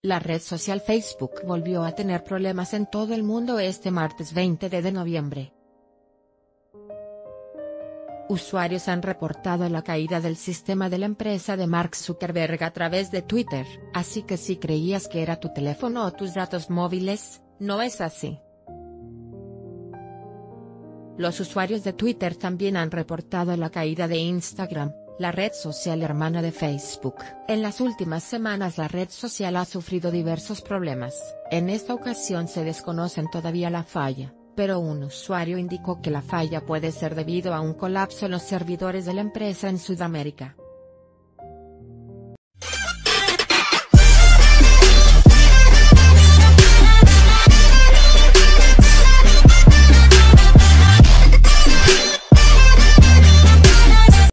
La red social Facebook volvió a tener problemas en todo el mundo este martes 20 de noviembre. Usuarios han reportado la caída del sistema de la empresa de Mark Zuckerberg a través de Twitter, así que si creías que era tu teléfono o tus datos móviles, no es así. Los usuarios de Twitter también han reportado la caída de Instagram, la red social hermana de Facebook. En las últimas semanas la red social ha sufrido diversos problemas. En esta ocasión se desconocen todavía la falla, pero un usuario indicó que la falla puede ser debido a un colapso en los servidores de la empresa en Sudamérica.